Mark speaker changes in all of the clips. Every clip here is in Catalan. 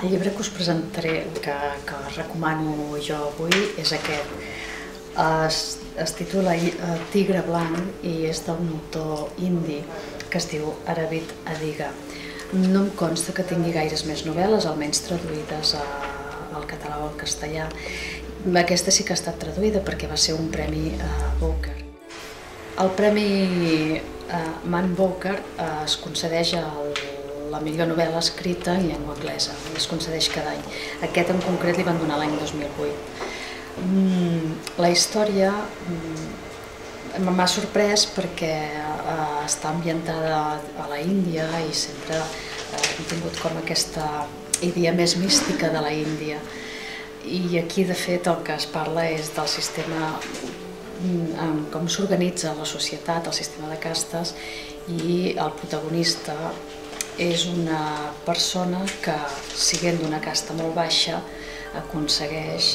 Speaker 1: El llibre que us presentaré, que recomano jo avui, és aquest. Es titula Tigre blanc i és d'un autor indi que es diu Aravind Adiga. No em consta que tingui gaires més novel·les, almenys traduïdes al català o al castellà. Aquesta sí que ha estat traduïda perquè va ser un premi Booker. El premi Man Booker es concedeix la millor novel·la escrita en llengua anglesa, es concedeix cada any. Aquest en concret li van donar l'any 2008. La història m'ha sorprès perquè està ambientada a la Índia i sempre hem tingut com aquesta idea més mística de la Índia. I aquí, de fet, el que es parla és del sistema, com s'organitza la societat, el sistema de castes, i el protagonista és una persona que, sent d'una casta molt baixa, aconsegueix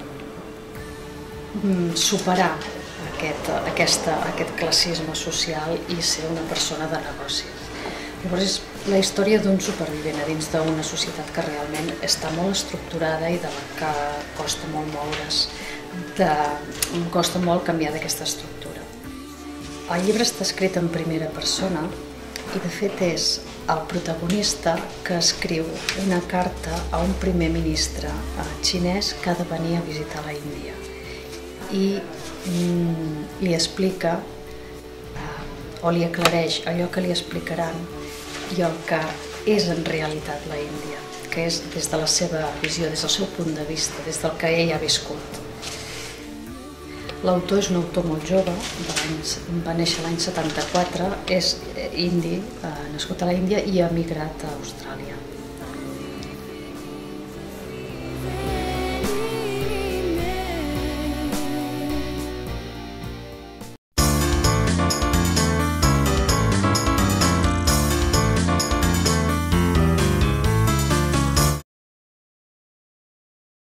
Speaker 1: superar aquest classisme social i ser una persona de negocis. Llavors és la història d'un supervivent a dins d'una societat que realment està molt estructurada i de la que costa molt moure's, costa molt canviar d'aquesta estructura. El llibre està escrit en primera persona i de fet és el protagonista que escriu una carta a un primer ministre xinès que ha de venir a visitar la Índia i li explica o li aclareix allò que li explicaran i el que és en realitat la Índia, que és des de la seva visió, des del seu punt de vista, des del que ell ha viscut. L'autor és un autor molt jove, va néixer l'any 74, és indi, nascut a la Índia i ha emigrat a Austràlia.